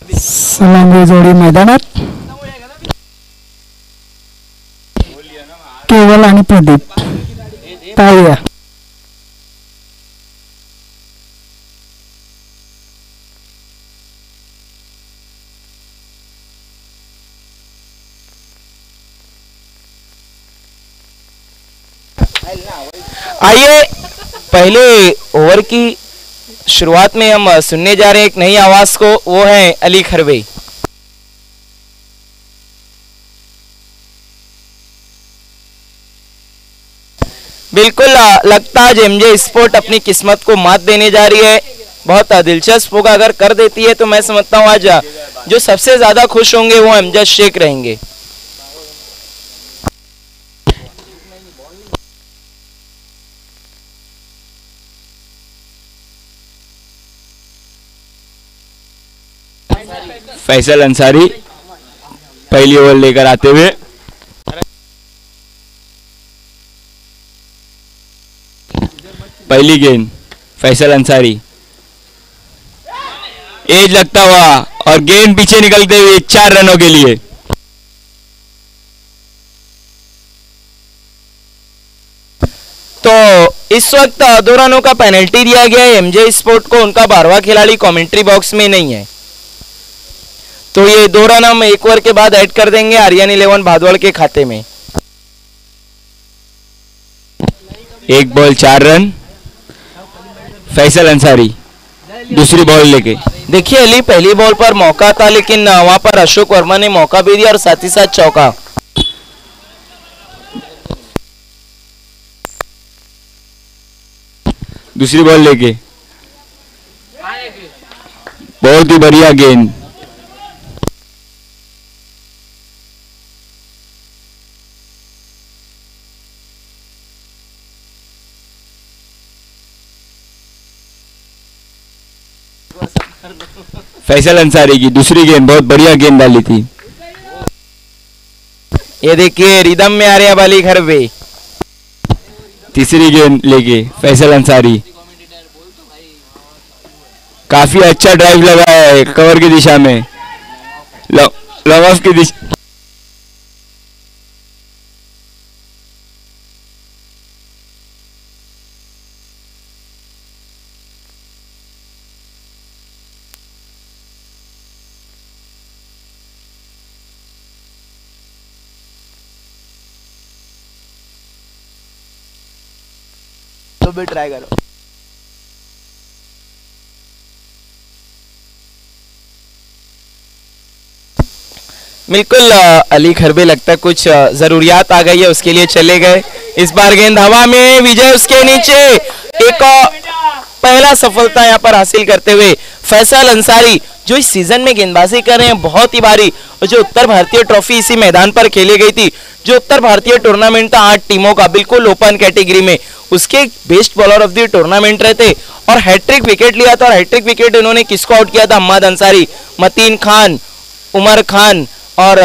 सलामी जोडी मैदानात केवल आणि प्रदीप टाळ्या. आइए पहले ओवर की शुरुआत में हम सुनने जा रहे हैं एक नई आवाज को, वो है अली खरवे. बिल्कुल लगता है एमजे स्पोर्ट अपनी किस्मत को मात देने जा रही है. बहुत दिलचस्प होगा अगर कर देती है तो मैं समझता हूँ आज जो सबसे ज्यादा खुश होंगे वो अमजद शेख रहेंगे. फैसल अंसारी पहली ओवर लेकर आते हुए. पहली गेंद फैसल अंसारी, एज लगता हुआ और गेंद पीछे निकलते हुए 4 रनों के लिए. तो इस वक्त 2 रनों का पेनल्टी दिया गया है एमजे स्पोर्ट को. उनका 12वां खिलाड़ी कमेंट्री बॉक्स में नहीं है, तो ये 2 रन हम 1 ओवर के बाद ऐड कर देंगे आर्यन 11 भादवाड़ के खाते में. 1 बॉल 4 रन. फैसल अंसारी दूसरी बॉल लेके. देखिए अली पहली बॉल पर मौका था लेकिन वहां पर अशोक वर्मा ने मौका भी दिया और साथ ही साथ चौका. दूसरी बॉल लेके बहुत ही बढ़िया गेंद. फैसल अंसारी की दूसरी गेंद बहुत बढ़िया गेंद डाली थी. ये देखिए रिदम में आ रहे हैं अली खरवे. तीसरी गेंद लेके फैसल अंसारी काफी अच्छा ड्राइव लगा है कवर की दिशा में, लॉन्ग ऑफ की दिशा. तो भी ट्राई करो. बिल्कुल अली खरबे लगता है कुछ जरूरियात आ गई है, उसके लिए चले गए. इस बार गेंद हवा में, विजय उसके नीचे. एक पहला सफलता यहां पर हासिल करते हुए फैसल अंसारी जो इस सीजन में गेंदबाजी कर रहे हैं बहुत ही भारी. और जो उत्तर भारतीय ट्रॉफी इसी मैदान पर खेली गई थी, जो उत्तर भारतीय टूर्नामेंट था 8 टीमों का बिल्कुल ओपन कैटेगरी में, उसके best bowler of the tournament रहे थे और हैट्रिक विकेट लिया था. और हैट्रिक विकेट इन्होंने किसको आउट किया था? अहमद अंसारी, मतीन खान, उमर खान और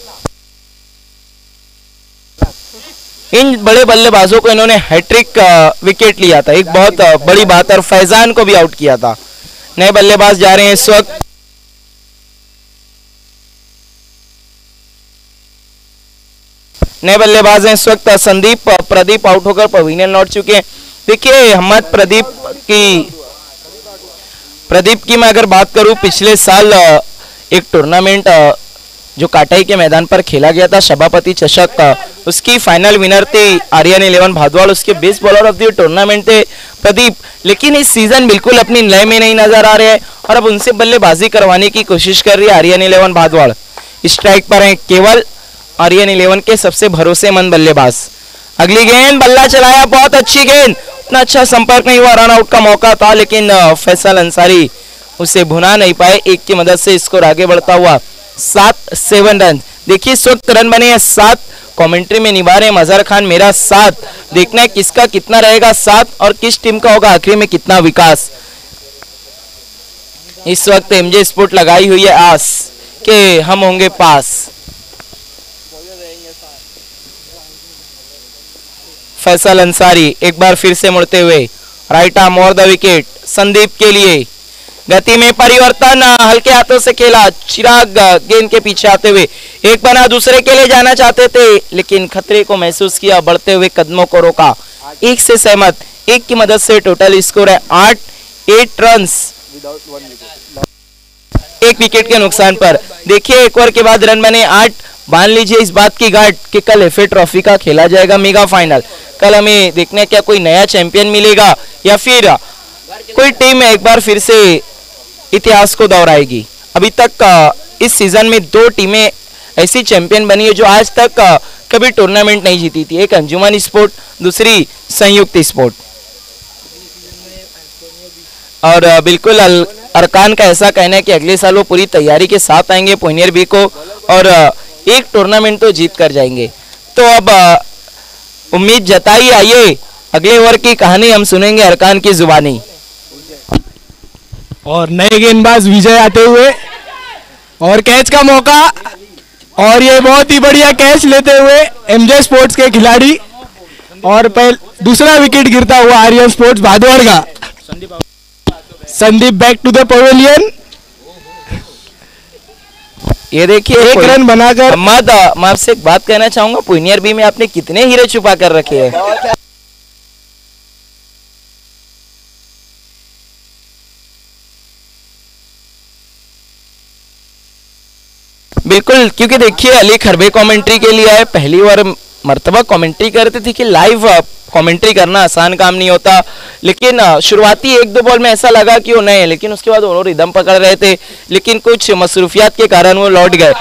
इन बड़े बल्लेबाजों को इन्होंने हैट्रिक विकेट लिया था. एक बहुत बड़ी बात. और फैजान को भी आउट किया था. नए बल्लेबाज जा रहे हैं इस वक्त. नए बल्लेबाज हैं इस वक्त संदीप. प्रदीप आउट होकर पवेलियन लौट चुके हैं. देखिए अहमद प्रदीप की मैं अगर बात करूं, पिछले साल एक टूर्नामेंट जो काटाई के मैदान पर खेला गया था सभापति चषक, उसकी फाइनल विनर थी आर्यन 11 भादवाड़. उसके best bowler of the tournament थे प्रदीप. लेकिन इस सीजन बिल्कुल अपनी लय में नहीं नजर आ रहे हैं और अब उनसे बल्लेबाजी करवाने की कोशिश कर रही है आर्यन 11 भादवाड़. स्ट्राइक पर है केवल आर्यन 11 के सबसे भरोसेमंद बल्लेबाज. अगली गेंद बल्ला चलाया, बहुत अच्छी गेंद. उतना अच्छा संपर्क नहीं हुआ, रन आउट का मौका था लेकिन फैसल अंसारी उसे भुना नहीं पाए. 1 की मदद से स्कोर आगे बढ़ता हुआ 7 रन. देखिए इस वक्त रन बने हैं 7. कमेंट्री में निभा रहे मजहर खान मेरा 7. देखना है किसका कितना रहेगा 7 और किस टीम का होगा आखिरी में कितना विकास. इस वक्त एमजे स्पोर्ट लगाई हुई है आस के हम होंगे पास. फैसल अंसारी एक बार फिर से मुड़ते हुए right arm over the wicket Sandeep के लिए. गति में परिवर्तन, हल्के हाथों से खेला। चिराग गेंद के पीछे आते हुए एक बना दूसरे के लिए जाना चाहते थे, लेकिन खतरे को महसूस किया, बढ़ते हुए कदमों को रोका। एक से सहमत, एक की मदद से टोटल स्कोर है 8 रन्स, एक विकेट के नुकसान पर। देखिए एक ओवर के बाद रन बने 8। बांध लीजिए इस बात की गांठ कि कल एफए ट्रॉफी का खेला जाएगा मेगा फाइनल। कल हमें देखने क्या कोई नया चैंपियन मिलेगा या फिर कोई टीम एक बार फिर से इतिहास को दोहराएगी। अभी तक इस सीजन में 2 टीमें ऐसी चैंपियन बनी है जो आज तक कभी टूर्नामेंट नहीं जीती थी। एक अंजुमन स्पोर्ट, दूसरी संयुक्त स्पोर्ट। और बिल्कुल अरकान का ऐसा कहना है कि अगले साल वो पूरी तैयारी के साथ आएंगे पोनियर बी को और एक टूर्नामेंट तो जीत कर जाएंगे। तो अब उम्मीद जताई, आइए अगले ओवर की कहानी हम सुनेंगे अरकान की जुबानी। और नए गेंदबाज विजय आते हुए और कैच का मौका, और ये बहुत ही बढ़िया कैच लेते हुए एमजे स्पोर्ट्स के खिलाड़ी, और दूसरा विकेट गिरता हुआ आर्यन स्पोर्ट्स भादौड़ का। Sandeep back to the pavilion. ये देखिए एक रन बनाकर। मैं आपसे एक बात कहना चाहूंगा, पोनियर बी में आपने कितने हीरे छुपा कर रखे हैं। बिल्कुल, क्योंकि देखिए अली खरबे कमेंट्री के लिए आए, पहली बार मर्तबा कमेंट्री करते थे कि लाइव कमेंट्री करना आसान काम नहीं होता, लेकिन शुरुआती 1-2 बॉल में ऐसा लगा कि वो नए, लेकिन उसके बाद उन्होंने रिदम पकड़ रहे थे, लेकिन कुछ मसरूफियात के कारण वो लौट गए।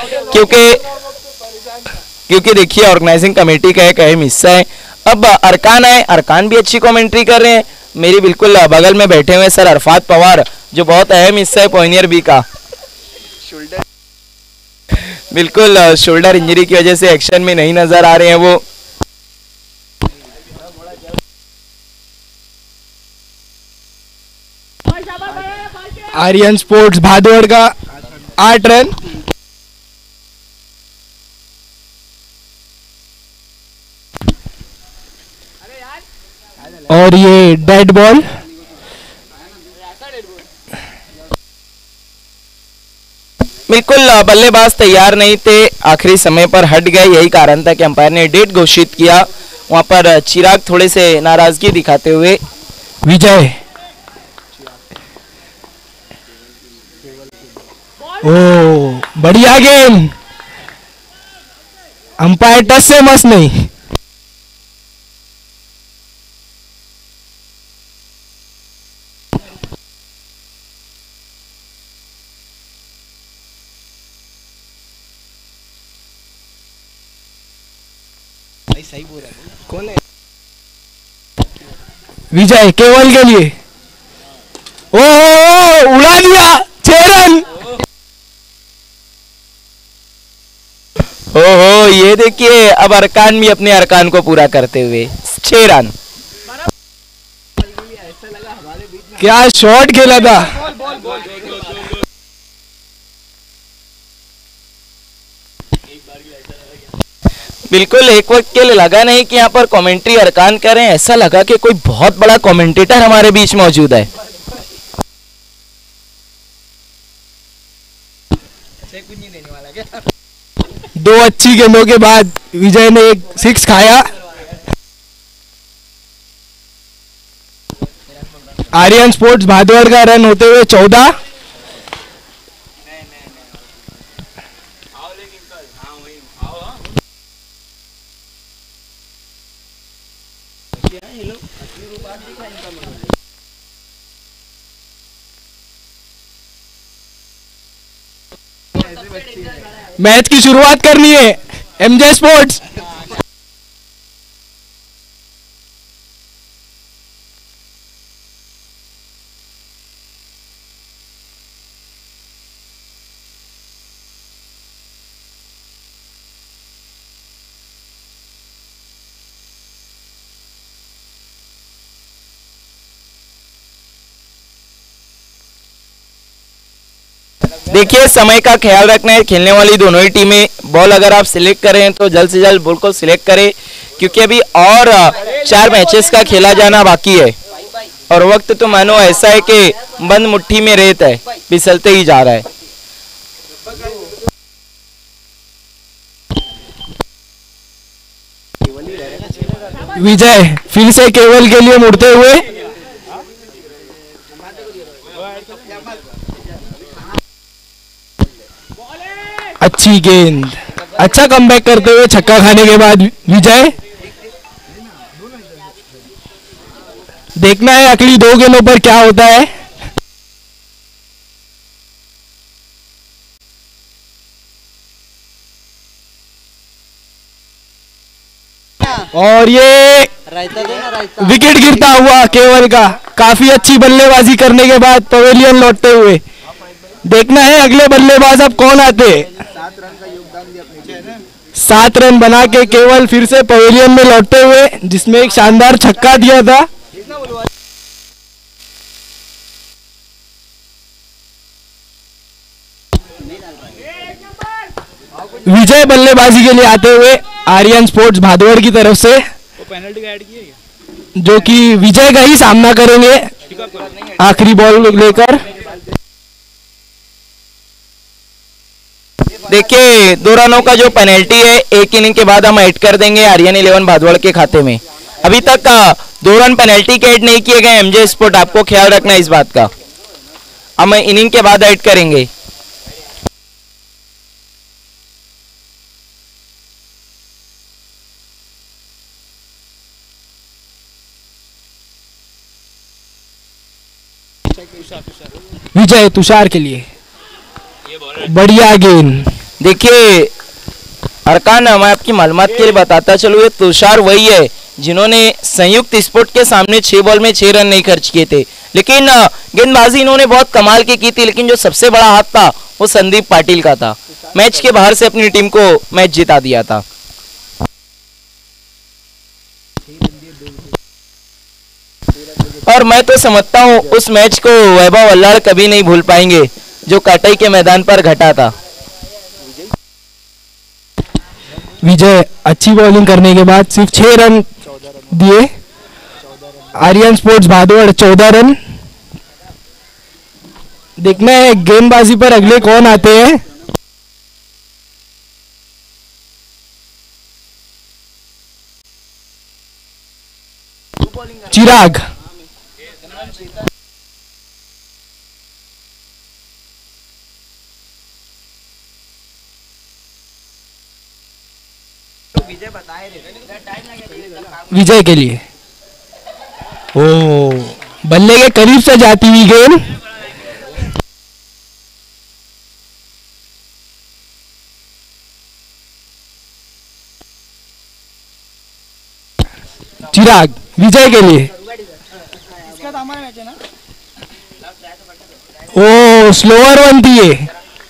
क्योंकि देखिए ऑर्गेनाइजिंग कमेटी का एक अहम हिस्सा है। अब अरकान आए, अरकान भी अच्छी कमेंट्री कर रहे हैं। मेरी बिल्कुल बगल में बैठे हुए सर अरफात पवार, जो बहुत अहम हिस्सा है पोनियर बी का। बिल्कुल शोल्डर इंजरी की वजह से एक्शन में नहीं नजर आ रहे हैं वो। आर्यन स्पोर्ट्स भादौड़ का 8 रन। और ये डेड बॉल। बिल्कुल बल्लेबाज तैयार नहीं थे, आखिरी समय पर हट गए, यही कारण था कि अंपायर ने डेट घोषित किया। वहां पर चिराग थोड़े से नाराजगी दिखाते हुए। विजय, ओ बढ़िया गेम, अंपायर टच से मस नहीं। सही बोल रहा है, कौन है? विजय केवल के लिए, ओ उड़ा दिया, 6 रन। ओहो, ये देखिए अब अरकान भी अपने अरकान को पूरा करते हुए 6 रन। क्या शॉट खेला था। बिल्कुल एक वक्त के लिए लगा नहीं कि यहाँ पर कमेंट्री अरकान करें, ऐसा लगा कि कोई बहुत बड़ा कमेंटेटर हमारे बीच मौजूद है। दो अच्छी गेंदों के बाद विजय ने एक 6 खाया। आर्यन स्पोर्ट्स भादौड़ का रन होते हुए 14। मैच की शुरुआत करनी है एमजे स्पोर्ट्स। देखिए समय का ख्याल रखना है, खेलने वाली दोनों ही टीमें बॉल अगर आप सिलेक्ट करें तो जल्द से जल्द बॉल को सिलेक्ट करें, क्योंकि अभी और 4 मैचेस का खेला जाना बाकी है। और वक्त तो मानो ऐसा है कि बंद मुट्ठी में रेत है, फिसलते ही जा रहा है। विजय फिर से केवल के लिए मुड़ते हुए, अच्छी गेंद, अच्छा कमबैक करते हुए छक्का खाने के बाद विजय। देखना है अगली 2 गेंदों पर क्या होता है। और ये विकेट गिरता हुआ केवल का, काफी अच्छी बल्लेबाजी करने के बाद पवेलियन लौटते हुए। देखना है अगले बल्लेबाज अब कौन आते। 7 रन बना के केवल फिर से पवेलियन में लौटते हुए, जिसमें एक शानदार छक्का दिया था। विजय बल्लेबाजी के लिए आते हुए आर्यन स्पोर्ट्स भादौड़ की तरफ से, जो कि विजय का ही सामना करेंगे आखिरी बॉल लेकर। देखिए 2 रनों का जो पेनल्टी है 1 इनिंग के बाद हम ऐड कर देंगे आर्यन 11 भादौड़ के खाते में। अभी तक 2 रन पेनल्टी के ऐड नहीं किए गए एमजे स्पोर्ट, आपको ख्याल रखना है इस बात का। हम इनिंग के बाद ऐड करेंगे। विजय तुषार के लिए बढ़िया गेंद। देखिए अरकान, मैं आपकी मालूमात के लिए बताता चलूँ, ये तुषार वही है जिन्होंने संयुक्त स्पोर्ट के सामने 6 बॉल में 6 रन नहीं खर्च किए थे, लेकिन गेंदबाजी इन्होंने बहुत कमाल की थी। लेकिन जो सबसे बड़ा हाथ था वो संदीप पाटिल का था, मैच के बाहर से अपनी टीम को मैच जिता दिया था। और मैं तो समझता हूँ उस मैच को वैभव अल्लाड़ कभी नहीं भूल पाएंगे जो काटाई के मैदान पर घटा था। विजय अच्छी बॉलिंग करने के बाद सिर्फ 6 रन दिए। Aryan sports Bhadaud 14 run. देखना है गेंदबाजी पर अगले कौन आते हैं। चिराग, विजय के लिए ओ बल्ले के करीब से जाती हुई गेंद। चिराग विजय के लिए ओ स्लोअर वन थी ये।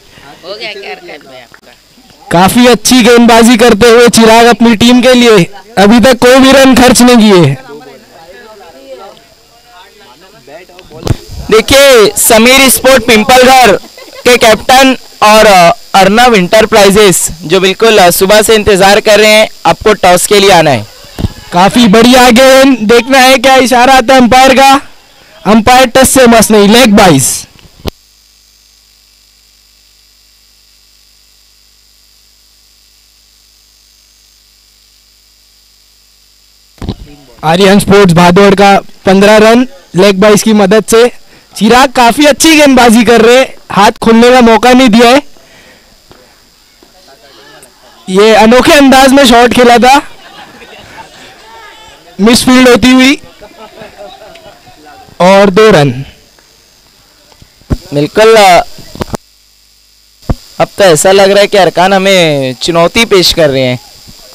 काफी अच्छी गेंदबाजी करते हुए चिराग अपनी टीम के लिए अभी तक कोई भी रन खर्च नहीं किए। देखिए समीर स्पोर्ट पिंपलघर के कैप्टन और अर्नव इंटरप्राइजेस जो बिल्कुल सुबह से इंतजार कर रहे हैं, आपको टॉस के लिए आना है। काफी बढ़िया गेंद। देखना है क्या इशारा आता है अंपायर का। अंपायर टच से मस नहीं, लेग बाइस। आर्यन स्पोर्ट्स भादौड़ का 15 रन लेग बाइस की मदद से। चिराग काफी अच्छी गेंदबाजी कर रहे, हाथ खुलने का मौका नहीं दिया है। ये अनोखे अंदाज में शॉट खेला था, मिस फील्ड होती हुई और 2 रन। बिल्कुल अब तो ऐसा लग रहा है कि अरकान हमें चुनौती पेश कर रहे हैं।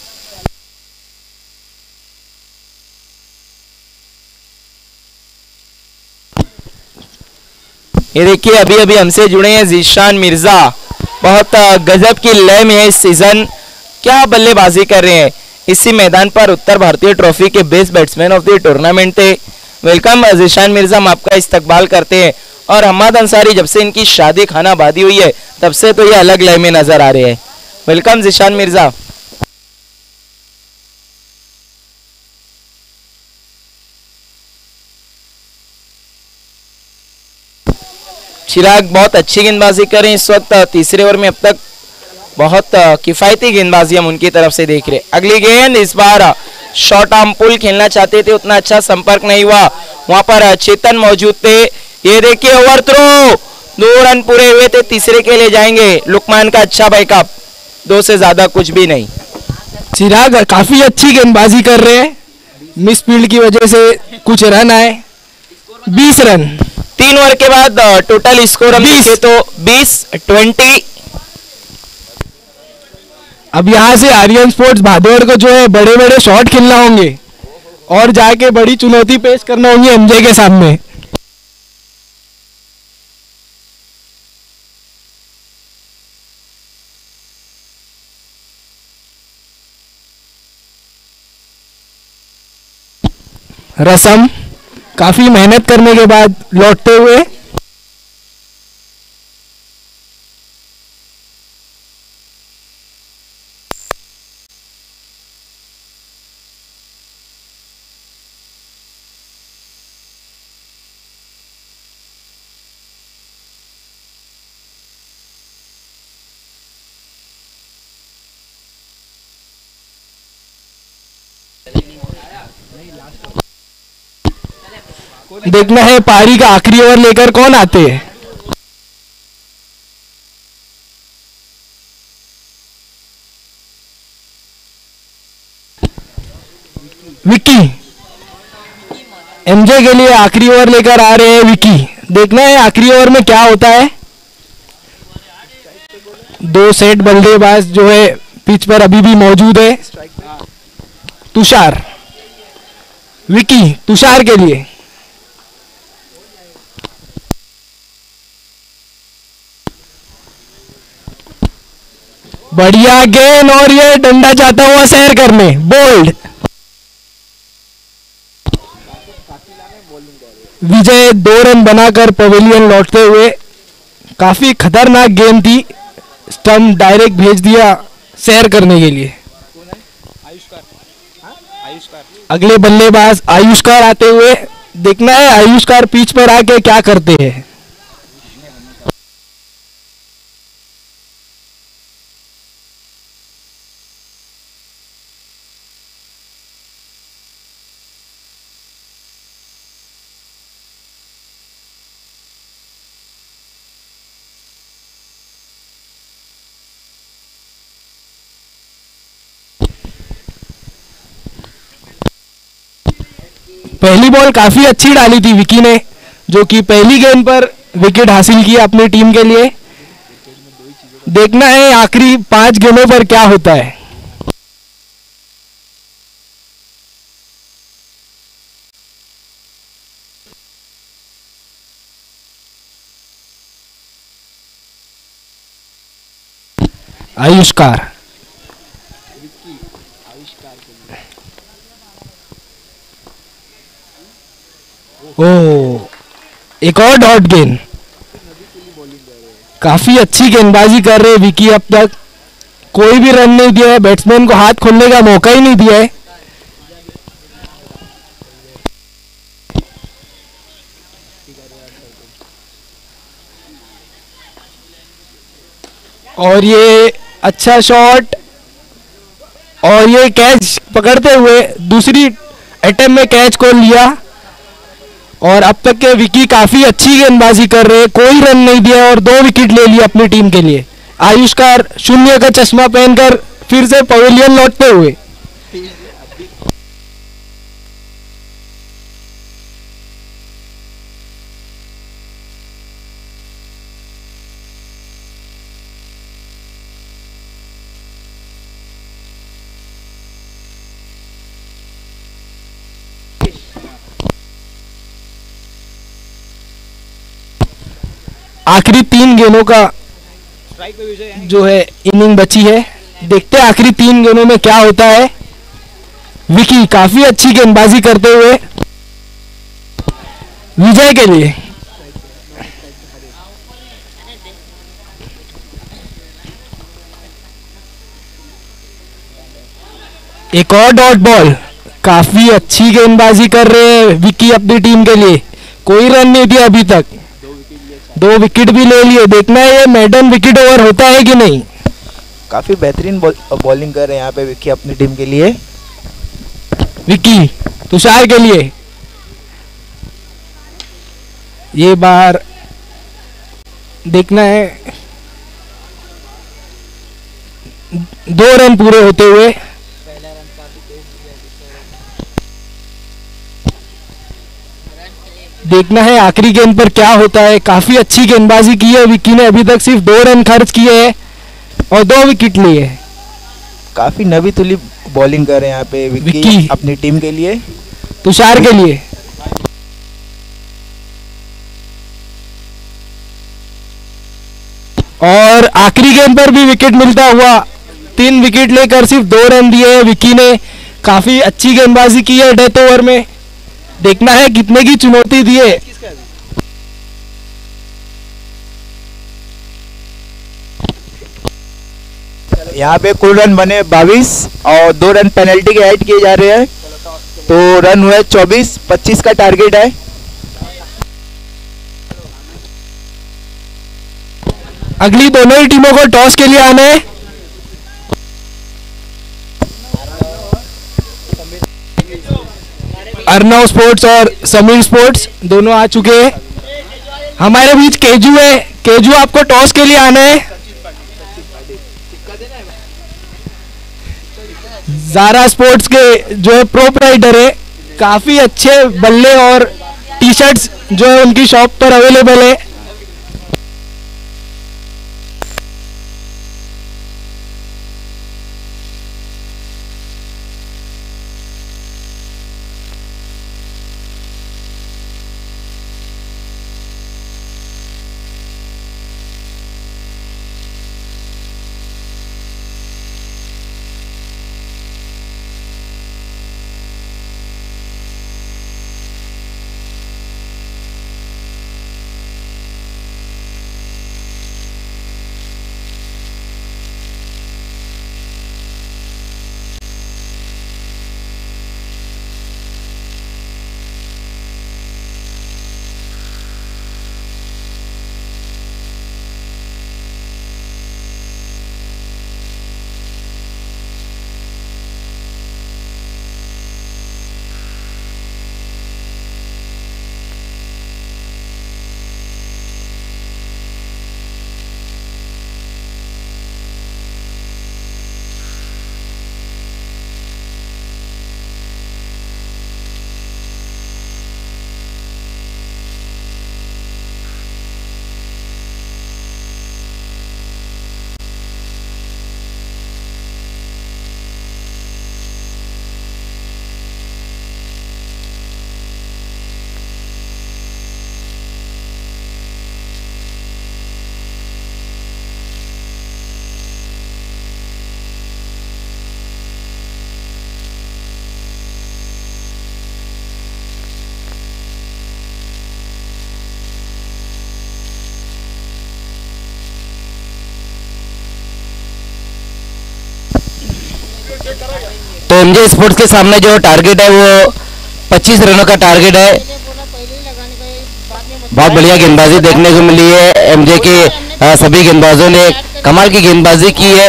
ये देखिए अभी अभी हमसे जुड़े हैं जीशान मिर्जा, बहुत गजब की लय में है इस सीजन, क्या बल्लेबाजी कर रहे हैं। इसी मैदान पर उत्तर भारतीय ट्रॉफी के best batsman of the tournament थे। वेलकम जीशान मिर्जा, हम आपका इस्तकबाल करते हैं। और हम्माद अंसारी, जब से इनकी शादी खाना बादी हुई है तब से तो ये अलग लय में नजर आ रहे हैं। वेलकम जीशान मिर्जा। चिराग बहुत अच्छी गेंदबाजी कर रहे हैं इस वक्त तीसरे ओवर में। अब तक बहुत किफायती गेंदबाजी हम उनकी तरफ से देख रहे हैं। अगली गेंद इस बार शॉर्ट आर्म पुल खेलना चाहते थे, उतना अच्छा संपर्क नहीं हुआ। वहां पर चेतन मौजूद थे। ये देखिए ओवर थ्रो, 2 रन पूरे हुए थे, तीसरे के लिए जाएंगे। लुकमान का अच्छा बैकअप, 2 से ज्यादा कुछ भी नहीं। चिराग काफी अच्छी गेंदबाजी कर रहे हैं, मिस फील्ड की वजह से कुछ रन आए। 20 रन 3 ओवर के बाद टोटल स्कोर हम देखें तो 20-20। अब यहाँ से आर्यन स्पोर्ट्स भादौड़ को जो है बड़े बड़े शॉट खेलना होंगे और जाके बड़ी चुनौती पेश करना होंगी एमजे के सामने। रसम काफी मेहनत करने के बाद लौटते हुए। देखना है पारी का आखिरी ओवर लेकर कौन आते हैं। विक्की एमजे के लिए आखिरी ओवर लेकर आ रहे हैं विक्की। देखना है आखिरी ओवर में क्या होता है। 2 सेट बल्लेबाज जो है पिच पर अभी भी मौजूद है। तुषार, विक्की तुषार के लिए। बढ़िया गेंद और ये डंडा जाता हुआ सैर करने, बोल्ड। विजय 2 रन बनाकर पवेलियन लौटते हुए। काफी खतरनाक गेंद थी, स्टंप डायरेक्ट भेज दिया सैर करने के लिए। अगले बल्लेबाज आयुष्कार आते हुए। देखना है आयुष्कार पिच पर आके क्या करते हैं। पहली बॉल काफी अच्छी डाली थी विकी ने, जो कि पहली गेंद पर विकेट हासिल किया अपनी टीम के लिए। देखना है आखिरी 5 गेंदों पर क्या होता है। आयुष्कार, ओ एक और डॉट गेंद। काफी अच्छी गेंदबाजी कर रहे विकी। अब तक कोई भी रन नहीं दिया है, बैट्समैन को हाथ खोलने का मौका ही नहीं दिया है। और ये अच्छा शॉट और ये कैच पकड़ते हुए दूसरी अटेम्प्ट में कैच को लिया। और अब तक के विकी काफी अच्छी गेंदबाजी कर रहे हैं, कोई रन नहीं दिया और 2 विकेट ले लिए अपनी टीम के लिए। आयुष्कार 0 का चश्मा पहनकर फिर से पवेलियन लौटते हुए। आखिरी 3 गेंदों का जो है इनिंग बची है। देखते हैं आखिरी 3 गेंदों में क्या होता है। विकी काफी अच्छी गेंदबाजी करते हुए विजय के लिए। एक और डॉट बॉल। काफी अच्छी गेंदबाजी कर रहे हैं विकी अपनी टीम के लिए। कोई रन नहीं दिया अभी तक, 2 विकेट भी ले लिए। देखना है ये मेडन विकेट ओवर होता है कि नहीं। काफी बेहतरीन बॉलिंग कर रहे हैं यहाँ पे विक्की अपनी टीम के लिए। विक्की तुषार के लिए ये बार देखना है 2 रन पूरे होते हुए। देखना है आखिरी गेंद पर क्या होता है। काफी अच्छी गेंदबाजी की है विक्की ने, अभी तक सिर्फ 2 रन खर्च किए हैं और 2 विकेट लिए हैं। काफी नवी तुली बॉलिंग कर रहे हैं यहाँ पे विक्की विक्की। अपनी टीम के लिए। तुषार के लिए और आखिरी गेंद पर भी विकेट मिलता हुआ 3 विकेट लेकर सिर्फ 2 रन दिए हैं विक्की ने। काफी अच्छी गेंदबाजी की है डेथ ओवर में। देखना है कितने की चुनौती दिए। यहाँ पे कुल रन बने 22 और 2 रन पेनल्टी के ऐड किए जा रहे हैं, तो रन हुए 24। 25 का टारगेट है। अगली दोनों ही टीमों को टॉस के लिए आने। अर्नव स्पोर्ट्स और समीर स्पोर्ट्स दोनों आ चुके हैं। हमारे बीच केजू है। केजू आपको टॉस के लिए आना है। जारा स्पोर्ट्स के जो है प्रोप्राइटर है, काफी अच्छे बल्ले और टी शर्ट्स जो है उनकी शॉप पर अवेलेबल है। तो एमजे स्पोर्ट्स के सामने जो टारगेट है वो 25 रनों का टारगेट है। बहुत बढ़िया गेंदबाजी देखने को मिली है। एमजे के सभी गेंदबाजों ने कमाल की गेंदबाजी की है।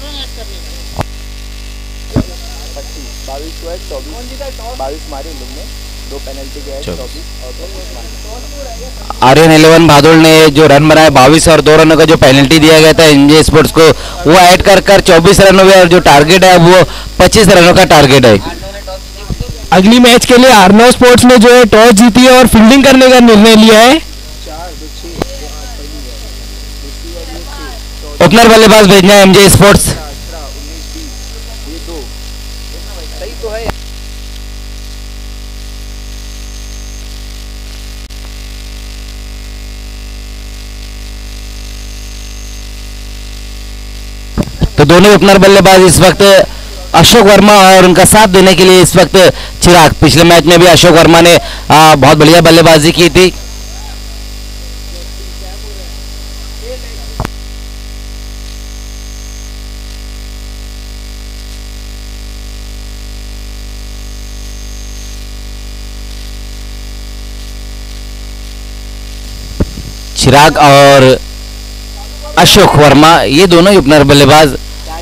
22 मारे इन लोग ने, 2 पेनल्टी के ऐड 24 और 25 आर्यन 11 भादुड़ ने जो रन बनाए 22 और 2 रनों का जो पेनल्टी दिया गया था एमजे स्पोर्ट्स को, वो ऐड कर 24 रन हुए और जो टारगेट है वो 25 रनों का टारगेट है। अगली मैच के लिए अर्नव स्पोर्ट्स ने जो है टॉस जीती है और फील्डिंग करने का निर्णय लिया है। ओपनर बल्लेबाज भेजना है एमजे स्पोर्ट्स। तो दोनों ओपनर बल्लेबाज इस वक्त अशोक वर्मा और उनका साथ देने के लिए इस वक्त चिराग। पिछले मैच में भी अशोक वर्मा ने बहुत बढ़िया बल्लेबाजी की थी। चिराग और अशोक वर्मा ये दोनों ही ओपनर बल्लेबाज।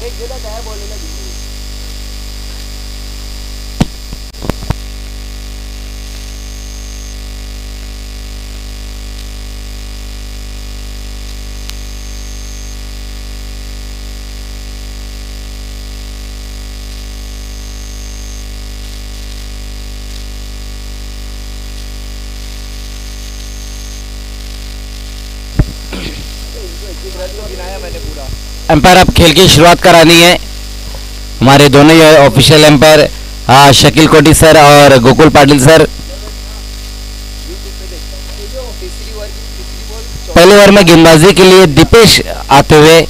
एम्पायर अब खेल की शुरुआत करानी है। हमारे दोनों ही official empire Shakeel Koti sir और गोकुल पाटिल सर। पहले ओवर में गेंदबाजी के लिए दीपेश आते हुए,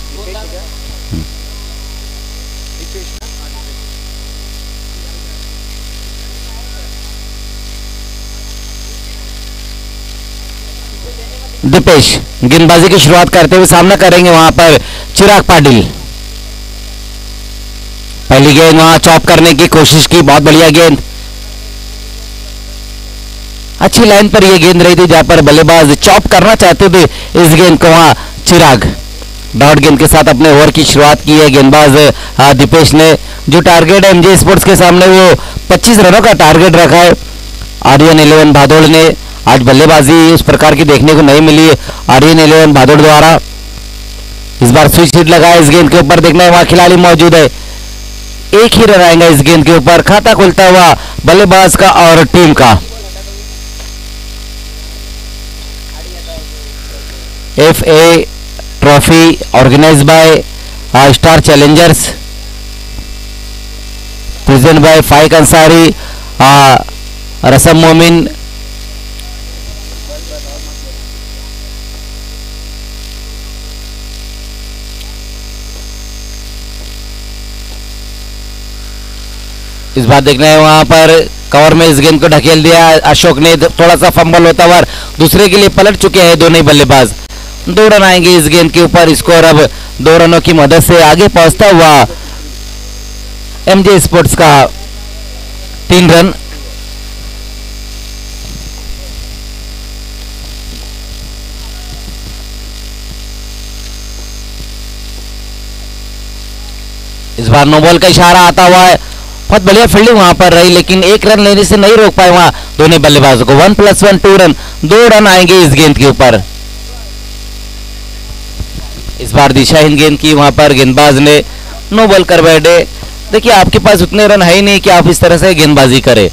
दीपेश गेंदबाजी की शुरुआत करते हुए सामना करेंगे वहां पर चिराग पाटिल। पहली गेंद वहां चॉप करने की कोशिश की, बहुत बढ़िया गेंद, अच्छी लाइन पर यह गेंद रही थी जहां पर बल्लेबाज चॉप करना चाहते थे इस गेंद को। वहां चिराग डॉट गेंद के साथ अपने ओवर की शुरुआत की है गेंदबाज दीपेश ने। जो टारगेट है एमजे स्पोर्ट्स के सामने वो 25 रनों का टारगेट रखा है। आर्यन 11 भादोड़ ने आज बल्लेबाजी उस प्रकार की देखने को नहीं मिली है आर्यन 11 भादोड़ द्वारा। इस बार स्विच हिट लगा है इस गेंद के ऊपर, देखना है वहां खिलाड़ी मौजूद है, एक ही रन आएगा इस गेंद के ऊपर। खाता खुलता हुआ बल्लेबाज का और टीम का। FA trophy organized by star challengers, present by Faiq Ansari, Rasam Momin, इस बार देखना है वहां पर कवर में इस गेंद को ढकेल दिया अशोक ने, थोड़ा सा फंबल होता हुआ दूसरे के लिए पलट चुके हैं दोनों ही बल्लेबाज। 2 रन आएंगे इस गेंद के ऊपर। स्कोर अब 2 रनों की मदद से आगे पहुंचता हुआ एमजे स्पोर्ट्स का 3 रन। इस बार नो बॉल का इशारा आता हुआ है, बहुत बढ़िया फील्डिंग वहां पर रही लेकिन एक रन लेने से नहीं रोक पाए वहां दोनों बल्लेबाजों को। 1+1 2 रन, 2 रन आएंगे इस गेंद के ऊपर। इस बार दिशाहीन गेंद की वहां पर गेंदबाज ने नो बॉल कर बैठे। देखिए आपके पास उतने रन है ही नहीं कि आप इस तरह से गेंदबाजी करें।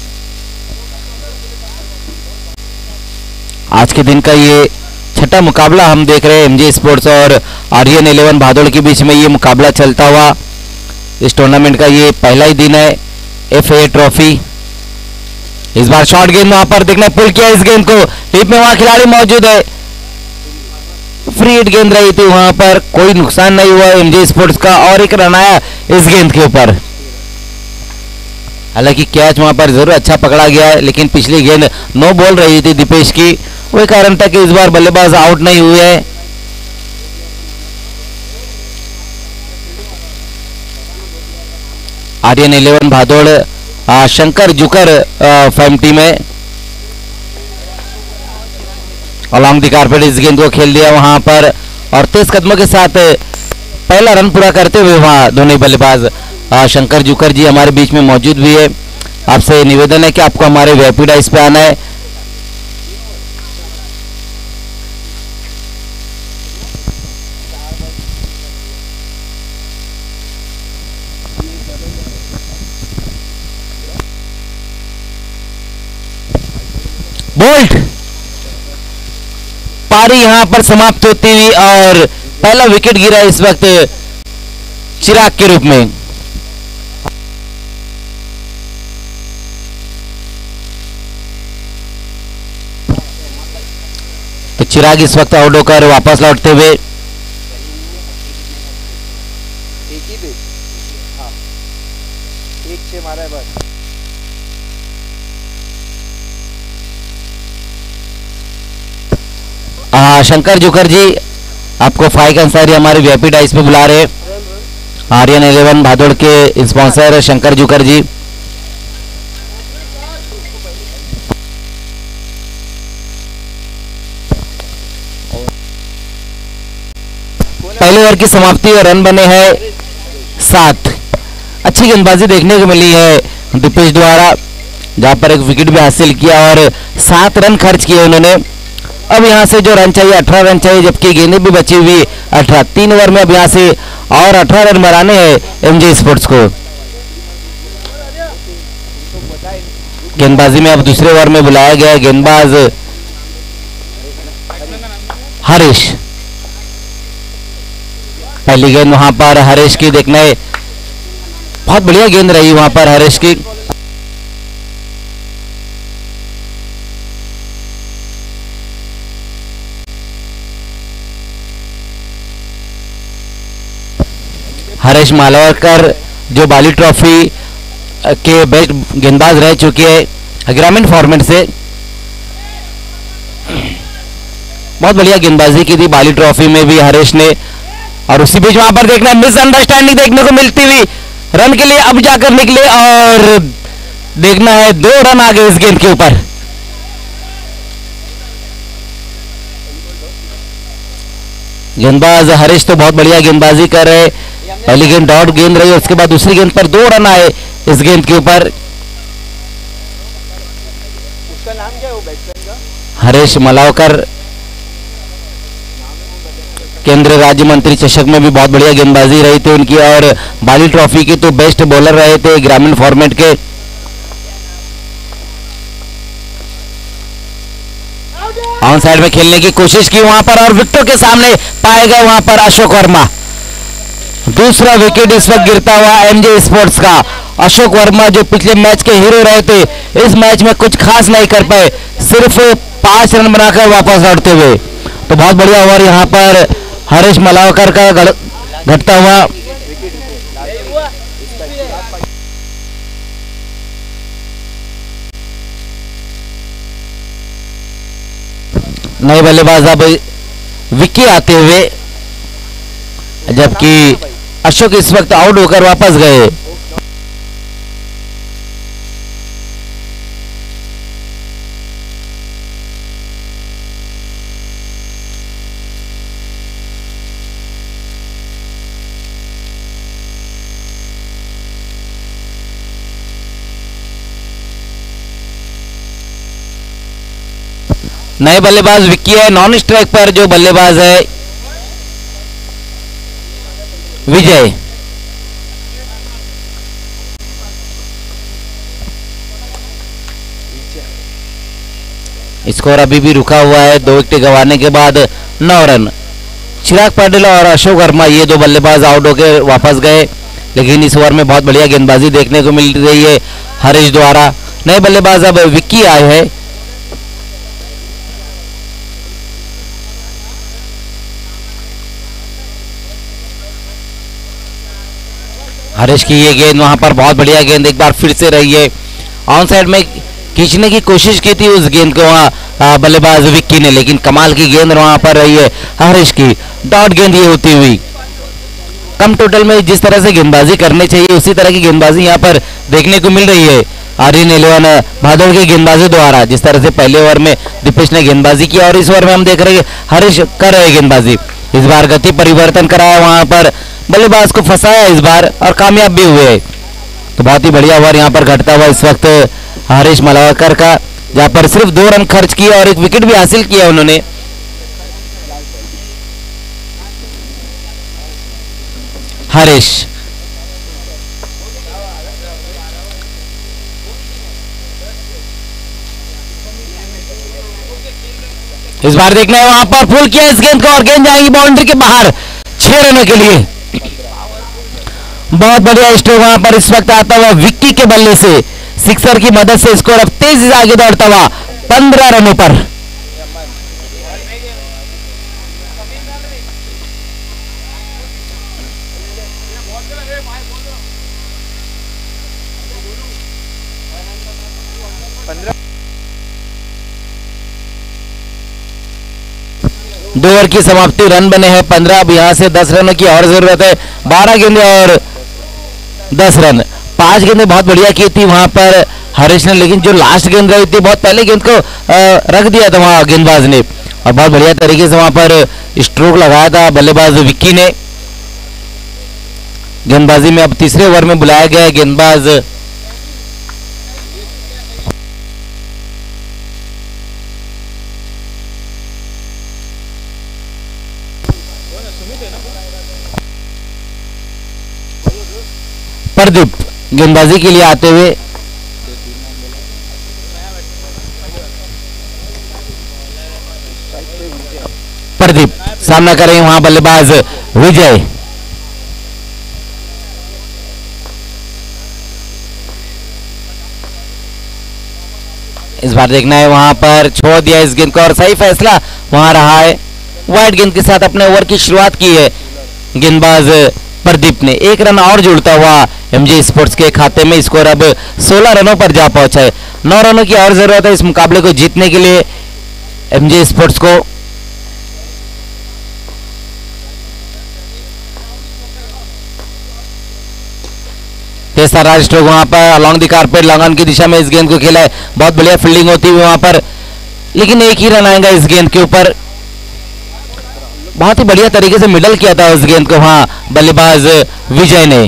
आज के दिन का ये छठा मुकाबला हम देख रहे हैं एमजे स्पोर्ट्स और आर्यन 11 भादोड़ के बीच में ये मुकाबला चलता हुआ। इस टूर्नामेंट का ये पहला ही दिन है FA ट्रॉफी। इस बार शॉर्ट गेंद वहां पर देखना पुल किया इस गेंद को, टीप में वहां खिलाड़ी मौजूद है, फ्री हिट गेंद रही थी वहां पर, कोई नुकसान नहीं हुआ एमजे स्पोर्ट्स का और एक रन आया इस गेंद के ऊपर। हालांकि कैच वहां पर जरूर अच्छा पकड़ा गया है लेकिन पिछली गेंद नो बॉल रही थी दीपेश की, वही कारण था कि इस बार बल्लेबाज आउट नहीं हुए हैं। आर्यन 11 भादोड़ शंकर जुकर फैम टीम है। अलॉन्ग द कारपेट इस गेंद को खेल दिया वहां पर और तेज कदमों के साथ पहला रन पूरा करते हुए वहां दोनों बल्लेबाज शंकर जुकर जी हमारे बीच में मौजूद भी है। आपसे निवेदन है कि आपको हमारे वीआईपी डाइस पे आना है। बोल्ट पारी यहां पर समाप्त होती हुई और पहला विकेट गिरा इस वक्त चिराग के रूप में। तो चिराग इस वक्त आउट होकर वापस लौटते हुए मारा है बस। शंकर जुकर जी आपको फाइक अंसारी हमारे वीआईपी डाइस पे बुला रहे हैं। आर्यन 11 भादोड़ के स्पॉन्सर शंकर जुकर जी। ओवर की समाप्ति और रन बने हैं 7। अच्छी गेंदबाजी देखने को मिली है दीपेश द्वारा, जहां पर एक विकेट भी हासिल किया और 7 रन खर्च किए उन्होंने। अब यहां से जो रन चाहिए 18 रन चाहिए, जबकि गेंदें भी बची हुई 18। 3 ओवर में अब यहां से और 18 रन बनाने हैं एमजे स्पोर्ट्स को। गेंदबाजी में अब दूसरे ओवर में बुलाया गया है गेंदबाज हरीश। पहली गेंद वहां पर हरीश की देखना है, बहुत बढ़िया गेंद रही वहां पर हरीश की। हरीश मालवकर जो बाली ट्रॉफी के बेस्ट गेंदबाज रह चुके हैं ग्रामीण फॉर्मेट से, बहुत बढ़िया गेंदबाजी की थी बाली ट्रॉफी में भी हरीश ने। और उसी बीच वहां पर देखना मिसअंडरस्टैंडिंग देखने को मिलती हुई, रन के लिए अब जाकर निकले और देखना है 2 रन आ गए इस गेंद के ऊपर। गेंदबाज हरीश तो बहुत बढ़िया गेंदबाजी कर रहे, पहली गेंद डॉट गेंद रही, उसके बाद दूसरी गेंद पर 2 रन आए इस गेंद के ऊपर। हरीश मलावकर केंद्रीय राज्य मंत्री चषक में भी बहुत बढ़िया गेंदबाजी रही थी उनकी, और बाली ट्रॉफी के तो बेस्ट बॉलर रहे थे ग्रामीण फॉर्मेट के। ऑन साइड में खेलने की कोशिश की वहां पर और विकेटों के सामने पाए गए वहां पर अशोक वर्मा। दूसरा विकेट इस वक्त गिरता हुआ एमजे स्पोर्ट्स का। अशोक वर्मा जो पिछले मैच के हीरो रहे थे, इस मैच में कुछ खास नहीं कर पाए, सिर्फ 5 रन बनाकर वापस लौटते हुए। तो बहुत बढ़िया ओवर यहां पर हरीश मलावकर का घटता हुआ। नए बल्लेबाज अब विक्की आते हुए, जबकि अशोक इस वक्त आउट होकर वापस गए। नए बल्लेबाज विक्की है, नॉन स्ट्राइक पर जो बल्लेबाज है विजय। स्कोर अभी भी रुका हुआ है, 2 विकेट गंवाने के बाद 9 रन। चिराग पाटिल और अशोक वर्मा ये 2 बल्लेबाज आउट होकर वापस गए, लेकिन इस ओवर में बहुत बढ़िया गेंदबाजी देखने को मिल रही है हरीश द्वारा। नए बल्लेबाज अब विक्की आए हैं। हरीश की ये गेंद वहां पर बहुत बढ़िया गेंद एक बार फिर से रही है, ऑन साइड में खींचने की कोशिश की थी उस गेंद को वहां बल्लेबाज विक्की ने, लेकिन कमाल की गेंद वहां पर रही है हरीश की। डॉट गेंद ये होती हुई, कम टोटल में जिस तरह से गेंदबाजी करनी चाहिए उसी तरह की गेंदबाजी यहां पर देखने को मिल रही है आर्यन 11 भादौड़ के गेंदबाजों द्वारा। जिस तरह से पहले ओवर में दीपेश ने गेंदबाजी की और इस ओवर में हम देख रहे हैं हरीश कर रहे गेंदबाजी। इस बार गति परिवर्तन कराया, वहां पर बल्लेबाज को फंसाया इस बार और कामयाब भी हुए। तो बहुत ही बढ़िया ओवर यहां पर घटता हुआ इस वक्त हरीश मलावकर का, जहां पर सिर्फ 2 रन खर्च किए और एक विकेट भी हासिल किया उन्होंने। हरीश इस बार देखना है वहां पर फुल किया इस गेंद को और गेंद जाएगी बाउंड्री के बाहर 6 रनों के लिए। बहुत बढ़िया स्ट्रोक वहां पर इस वक्त आता हुआ विक्की के बल्ले से, सिक्सर की मदद से स्कोर अब तेजी से आगे दौड़ता हुआ 15 रनों पर। दो ओवर की समाप्ति, रन बने हैं 15। अब यहां से 10 रनों की और जरूरत है। 12 गेंदें और 10 रन। 5 गेंदें बहुत बढ़िया की थी वहां पर हरीश ने, लेकिन जो लास्ट गेंद रही थी बहुत पहले गेंद को रख दिया था वहां गेंदबाज ने, और बहुत बढ़िया तरीके से वहां पर स्ट्रोक लगाया था बल्लेबाज विक्की ने। गेंदबाजी में अब तीसरे ओवर में बुलाया गया है गेंदबाज प्रदीप गेंदबाजी के लिए आते हुए। प्रदीप सामना कर रहे हैं वहां बल्लेबाज विजय। इस बार देखना है वहां पर छोड़ दिया इस गेंद को और सही फैसला वहां रहा है। वाइड गेंद के साथ अपने ओवर की शुरुआत की है गेंदबाज प्रदीप ने। एक रन और जुड़ता हुआ एमजे स्पोर्ट्स के खाते में स्कोर अब 16 रनों पर जा पहुंचा है। 9 रनों की और जरूरत है इस मुकाबले को जीतने के लिए एमजे स्पोर्ट्स को। राज स्ट्रोक वहां पर अलॉन्ग द कारपेट लॉन्ग की दिशा में इस गेंद को खेला है। बहुत बढ़िया फील्डिंग होती हुई वहां पर, लेकिन एक ही रन आएगा इस गेंद के ऊपर। बहुत ही बढ़िया तरीके से मिडल किया था उस गेंद को वहां बल्लेबाज विजय ने।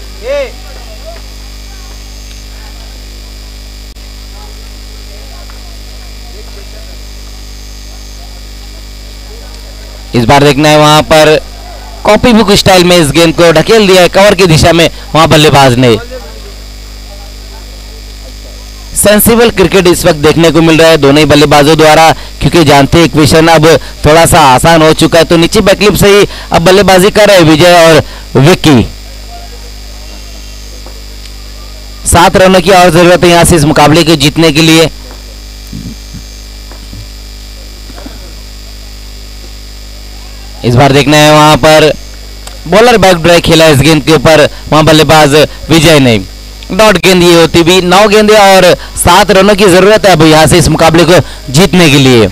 इस बार देखना है वहां पर कॉपी बुक स्टाइल में इस गेंद को ढकेल दिया है कवर की दिशा में वहां बल्लेबाज ने। सेंसिबल क्रिकेट इस वक्त देखने को मिल रहा है दोनों ही बल्लेबाजों द्वारा, क्योंकि जानते हैं इक्वेशन अब थोड़ा सा आसान हो चुका है। तो नीचे बैकलिप से ही अब बल्लेबाजी कर रहे हैं विजय और विक्की। 7 रनों की और जरूरत है यहां से इस मुकाबले को जीतने के लिए। इस बार देखना है वहां पर बॉलर बैक ड्राइव खेला इस गेंद के ऊपर वहां बल्लेबाज विजय ने। डॉट गेंद ये होती भी 9 गेंदें और 7 रनों की जरूरत है अब यहां से इस मुकाबले को जीतने के लिए।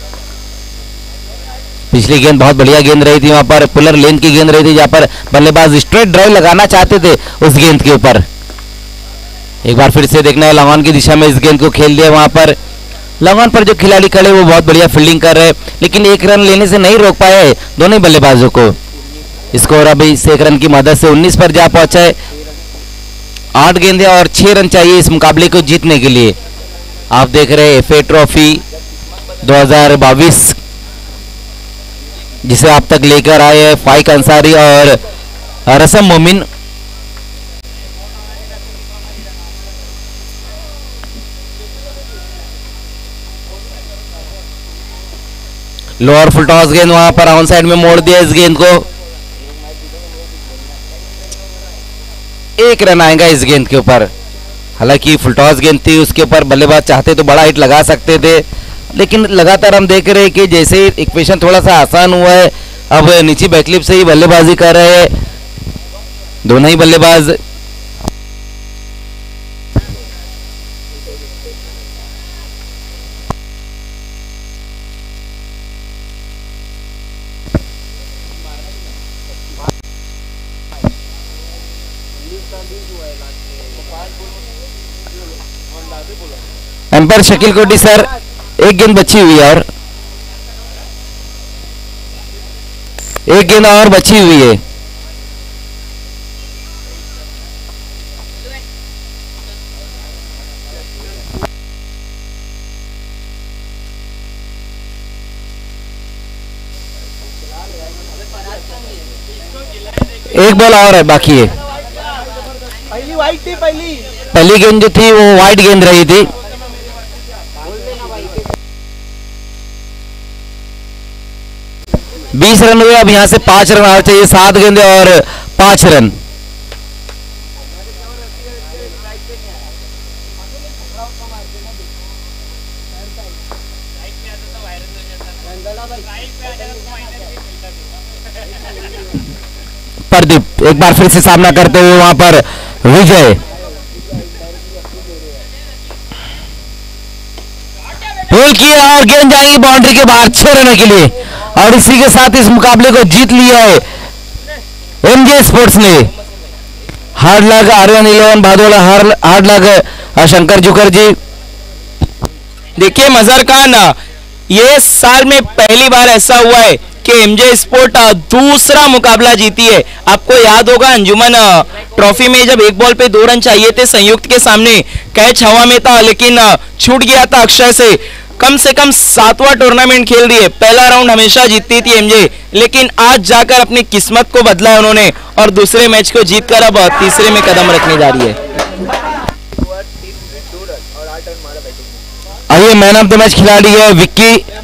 पिछली गेंद बहुत बढ़िया गेंद रही थी वहां पर, पुलर लेंथ की गेंद रही थी जहां पर बल्लेबाज स्ट्रेट ड्राइव लगाना चाहते थे उस गेंद के ऊपर। एक बार फिर से देखना है लॉन्ग की दिशा में इस गेंद को खेल दिया। वहां पर लॉन्ग पर जो खिलाड़ी खड़े वो बहुत बढ़िया फील्डिंग कर रहे हैं, लेकिन एक रन लेने से नहीं रोक पाए दोनों बल्लेबाजों को। स्कोर अभी इस एक रन की मदद से 19 पर जा पहुंचा है। 8 गेंदें और 6 रन चाहिए इस मुकाबले को जीतने के लिए। आप देख रहे हैं एफए ट्रॉफी 2022 जिसे आप तक लेकर आए हैं फाइक अंसारी और रसम मोमिन। लोअर फुल टॉस गेंद वहां पर ऑन साइड में मोड़ दिया इस गेंद को। 1 रन आएगा इस गेंद के ऊपर। हालांकि फुल टॉस गेंद थी, उसके ऊपर बल्लेबाज चाहते तो बड़ा हिट लगा सकते थे, लेकिन लगातार हम देख रहे हैं कि जैसे इक्वेशन थोड़ा सा आसान हुआ है अब नीचे बैकलिप से ही बल्लेबाजी कर रहे हैं दोनों ही बल्लेबाज। एम्पायर शकील कोटी सर, 1 गेंद बची हुई है और 1 गेंद और बची हुई है। एक बॉल और है बाकी है। पहली गेंद जो थी वो वाइड गेंद रही थी। बीस रन हुए, अब यहां से 5 रन और चाहिए। 7 गेंदें और 5 रन। प्रदीप एक बार फिर से सामना करते हुए वहां पर विजय। पुल किया और गेंद जाएगी बाउंड्री के बाहर 6 रनों के लिए, और इसी के साथ इस मुकाबले को जीत लिया है एमजे स्पोर्ट्स ने। हार्ड लग आर्यन 11 भादोला, हार्ड लग शंकर जुकर जी। देखिए मजहर खान, ये साल में पहली बार ऐसा हुआ है कि एमजे स्पोर्ट दूसरा मुकाबला जीती है। आपको याद होगा अंजुमन ट्रॉफी में जब एक बॉल पे 2 रन चाहिए थे, संयुक्त के सामने कैच हवा में था लेकिन छूट गया था अक्षय से। कम 7वां टूर्नामेंट खेल रही है, पहला राउंड हमेशा जीतती थी एमजे, लेकिन आज जाकर अपनी किस्मत को बदला है उन्होंने और दूसरे मैच को जीतकर अब तीसरे में कदम रखने जा रही है। आइए मैन ऑफ द मैच खिलाड़ी है विक्की